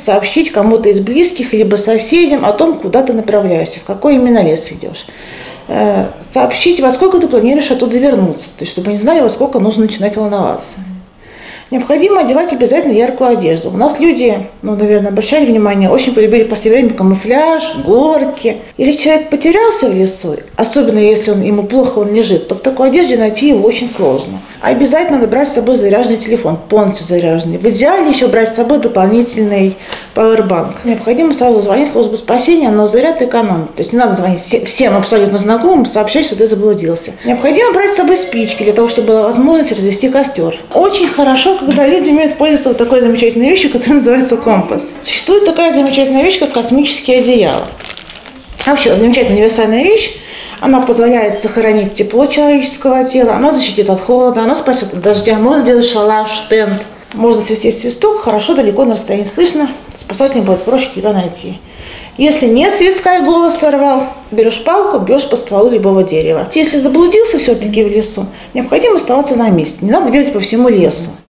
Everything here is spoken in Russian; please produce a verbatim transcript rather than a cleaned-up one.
сообщить кому-то из близких, либо соседям о том, куда ты направляешься, в какой именно лес идешь. Сообщить, во сколько ты планируешь оттуда вернуться, то есть чтобы они знали, во сколько нужно начинать волноваться. Необходимо одевать обязательно яркую одежду. У нас люди, ну, наверное, обращали внимание, очень полюбили в последнее время камуфляж, горки. Если человек потерялся в лесу, особенно если он, ему плохо он лежит, то в такой одежде найти его очень сложно. А обязательно надо брать с собой заряженный телефон, полностью заряженный. В идеале еще брать с собой дополнительный пауэрбанк. Необходимо сразу звонить в службу спасения, но заряд экономит. То есть не надо звонить всем абсолютно знакомым, сообщать, что ты заблудился. Необходимо брать с собой спички, для того, чтобы была возможность развести костер. Очень хорошо, когда люди умеют пользоваться вот такой замечательной вещью, которая называется компас. Существует такая замечательная вещь, как космические одеяла. Вообще, замечательная универсальная вещь. Она позволяет сохранить тепло человеческого тела, она защитит от холода, она спасет от дождя. Можно сделать шалаш, тент. Можно свести свисток, хорошо, далеко на расстоянии слышно. Спасателям будет проще тебя найти. Если нет свистка и голос сорвал, берешь палку, бьешь по стволу любого дерева. Если заблудился все-таки в лесу, необходимо оставаться на месте. Не надо бегать по всему лесу.